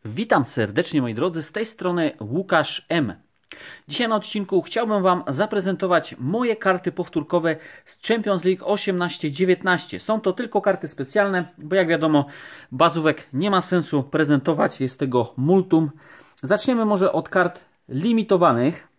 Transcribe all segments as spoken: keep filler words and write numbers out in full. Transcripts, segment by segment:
Witam serdecznie moi drodzy, z tej strony Łukasz M. Dzisiaj na odcinku chciałbym Wam zaprezentować moje karty powtórkowe z Champions League osiemnaście dziewiętnaście. Są to tylko karty specjalne, bo jak wiadomo bazówek nie ma sensu prezentować, jest tego multum. Zaczniemy może od kart limitowanych.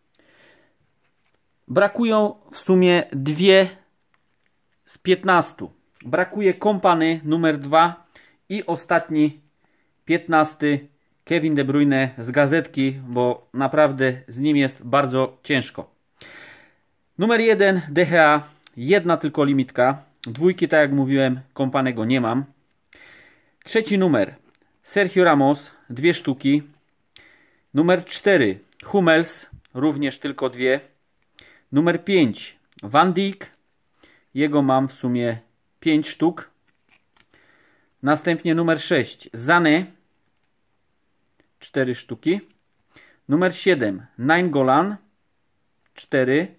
Brakują w sumie dwie z piętnastu. Brakuje Kompany numer dwa i ostatni piętnasty Kevin De Bruyne z gazetki, bo naprawdę z nim jest bardzo ciężko. Numer jeden De Gea, jedna tylko limitka. Dwójki, tak jak mówiłem, Kompanego nie mam. Trzeci numer Sergio Ramos, dwie sztuki. Numer cztery Hummels, również tylko dwie. Numer pięć Van Dijk, jego mam w sumie pięć sztuk. Następnie numer sześć Sané, cztery sztuki. Numer siedem Nainggolan, cztery.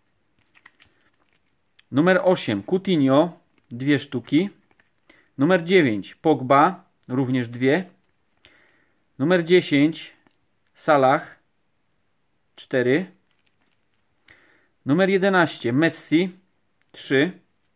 Numer osiem Coutinho, dwie sztuki. Numer dziewięć Pogba, również dwie. Numer dziesięć Salah, cztery. Numer jedenaście Messi, trzy.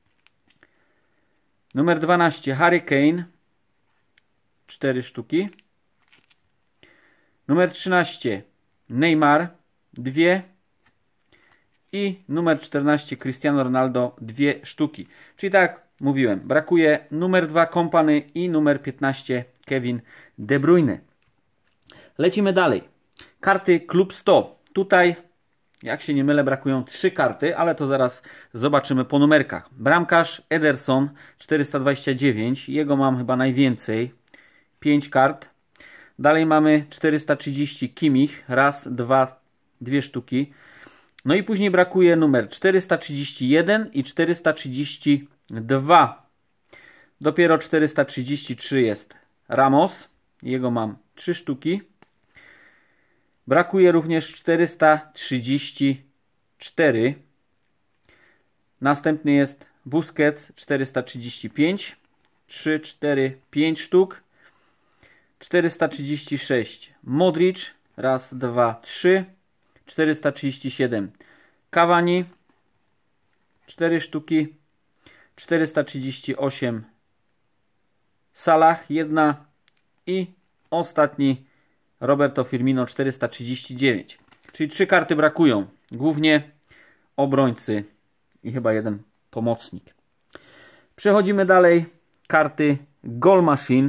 Numer dwanaście Harry Kane, cztery sztuki. Numer trzynaście Neymar, dwie. I numer czternaście Cristiano Ronaldo, dwie sztuki. Czyli tak jak mówiłem, brakuje numer dwa Kompany i numer piętnaście Kevin De Bruyne. Lecimy dalej. Karty Klub sto. Tutaj, jak się nie mylę, brakują trzy karty, ale to zaraz zobaczymy po numerkach. Bramkarz Ederson, czterysta dwadzieścia dziewięć. Jego mam chyba najwięcej. pięć kart. Dalej mamy czterysta trzydzieści Kimmich. Raz, dwa, dwie sztuki. No i później brakuje numer czterysta trzydzieści jeden i czterysta trzydzieści dwa. Dopiero czterysta trzydzieści trzy jest Ramos. Jego mam trzy sztuki. Brakuje również czterysta trzydzieści cztery. Następny jest Busquets, czterysta trzydzieści pięć. trzy, cztery, pięć sztuk. czterysta trzydzieści sześć Modric. Raz, dwa, trzy. czterysta trzydzieści siedem Cavani. cztery sztuki. czterysta trzydzieści osiem Salah. jedna. I ostatni Roberto Firmino, czterysta trzydzieści dziewięć. Czyli trzy karty brakują. Głównie obrońcy i chyba jeden pomocnik. Przechodzimy dalej. Karty Goal Machine.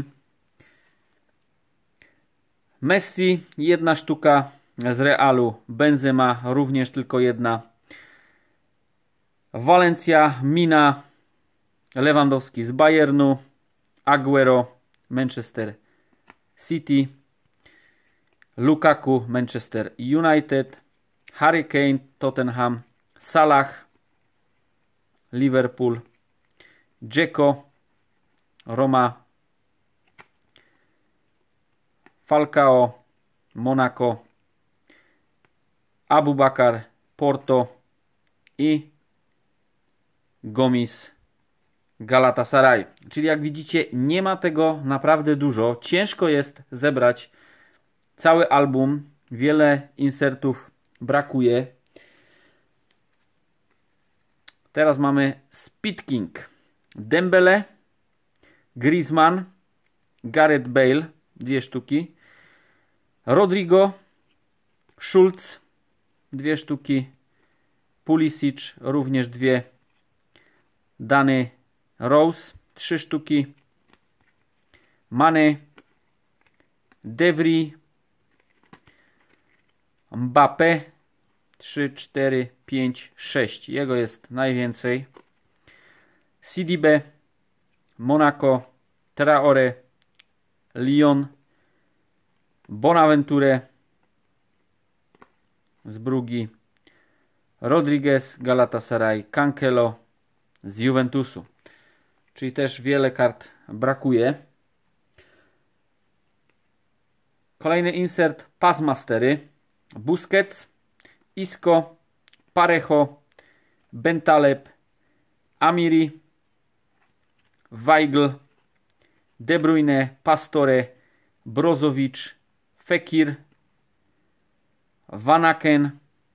Messi, jedna sztuka z Realu. Benzema, również tylko jedna. Valencia, Mina. Lewandowski z Bayernu. Aguero, Manchester City. Lukaku, Manchester United. Harry Kane, Tottenham. Salah, Liverpool. Dzeko, Roma. Falcao, Monaco. Abubakar, Porto. I Gomis, Galatasaray. Czyli jak widzicie, nie ma tego naprawdę dużo. Ciężko jest zebrać cały album. Wiele insertów brakuje. Teraz mamy Speed King. Dembele, Griezmann, Gareth Bale, dwie sztuki. Rodrigo, Schulz, dwie sztuki. Pulisic, również dwie. Danny Rose, trzy sztuki. Mane, De Vrij, Mbappé, trzy, cztery, pięć, sześć. Jego jest najwięcej. C D B, Monaco, Traore, Lyon, Bonaventure z Brugi, Rodriguez, Galatasaray, Cancelo z Juventusu. Czyli też wiele kart brakuje. Kolejny insert Passmastery. Busquets, Isco, Parejo, Bentaleb, Amiri, Weigl, De Bruyne, Pastore, Brozovic, Fekir, Vanaken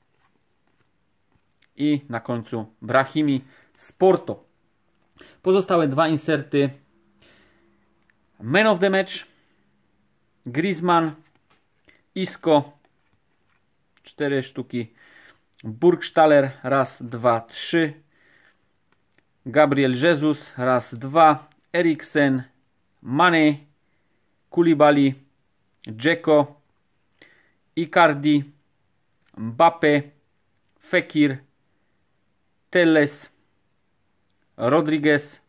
i na końcu Brahimi z Porto. Pozostałe dwa inserty. Man of the Match, Griezmann, Isco, cztery sztuki, Burgstaller, raz, dwa, trzy, Gabriel Jesus, raz, dwa, Eriksen, Mane, Koulibaly, Dzeko, Icardi, Mbappe, Fekir, Telles, Rodriguez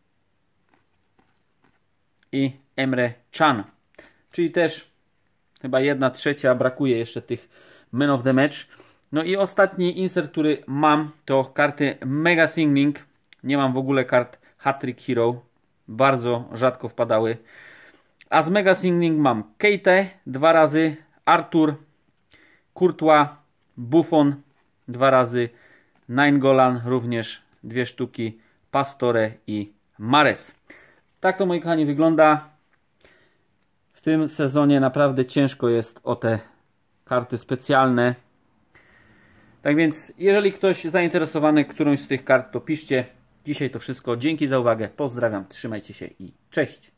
i Emre Can. Czyli też chyba jedna trzecia brakuje jeszcze tych Man of the Match. No i ostatni insert, który mam, to karty Mega Signing. Nie mam w ogóle kart Hat-Trick Hero. Bardzo rzadko wpadały. A z Mega Signing mam Keite dwa razy, Artur, Courtois, Buffon dwa razy, Nainggolan również dwie sztuki, Pastore i Mahrez. Tak to, moi kochani, wygląda. W tym sezonie naprawdę ciężko jest o te karty specjalne. Tak więc, jeżeli ktoś zainteresowany którąś z tych kart, to piszcie. Dzisiaj to wszystko. Dzięki za uwagę. Pozdrawiam. Trzymajcie się i cześć.